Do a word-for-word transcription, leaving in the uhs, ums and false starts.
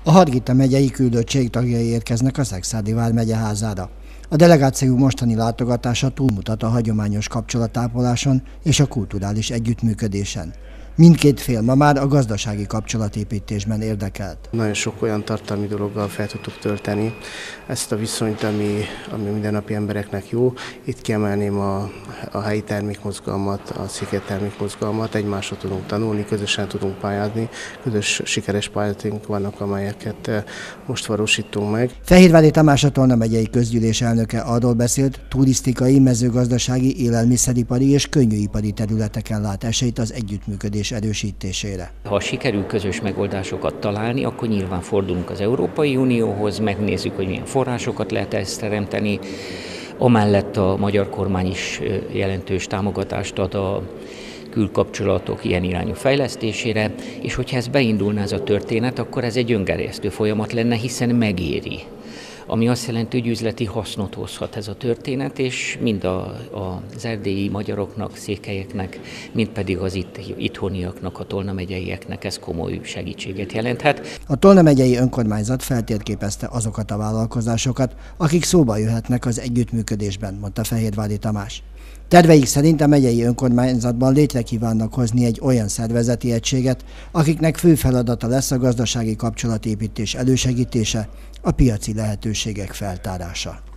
A Hargita megyei küldöttség tagjai érkeznek a Szekszárdi vármegye házára. A delegáció mostani látogatása túlmutat a hagyományos kapcsolatápoláson és a kulturális együttműködésen. Mindkét fél ma már a gazdasági kapcsolatépítésben érdekelt. Nagyon sok olyan tartalmi dologgal fel tudtuk tölteni ezt a viszonyt, ami, ami mindennapi embereknek jó. Itt kiemelném a, a helyi termékmozgalmat, a székely termékmozgalmat, egymásra tudunk tanulni, közösen tudunk pályázni, közös sikeres pályázatunk vannak, amelyeket most valósítunk meg. Fehérvári Tamás, a Tolna megyei közgyűlés elnöke arról beszélt, turisztikai, mezőgazdasági, élelmiszeripari és könnyűipari területeken lát esélyt az együttműködés erősítésére. Ha sikerül közös megoldásokat találni, akkor nyilván fordulunk az Európai Unióhoz, megnézzük, hogy milyen forrásokat lehet ezt teremteni. Amellett a magyar kormány is jelentős támogatást ad a külkapcsolatok ilyen irányú fejlesztésére, és hogyha ez beindulna ez a történet, akkor ez egy öngerjesztő folyamat lenne, hiszen megéri. Ami azt jelenti, hogy üzleti hasznot hozhat ez a történet, és mind a, a, az erdélyi magyaroknak, székelyeknek, mind pedig az itt, itthoniaknak, a Tolna megyeieknek ez komoly segítséget jelenthet. A Tolna megyei önkormányzat feltérképezte azokat a vállalkozásokat, akik szóba jöhetnek az együttműködésben, mondta Fehérvári Tamás. Terveik szerint a megyei önkormányzatban létre kívánnak hozni egy olyan szervezeti egységet, akiknek fő feladata lesz a gazdasági kapcsolatépítés elősegítése, a piaci lehetőségek feltárása.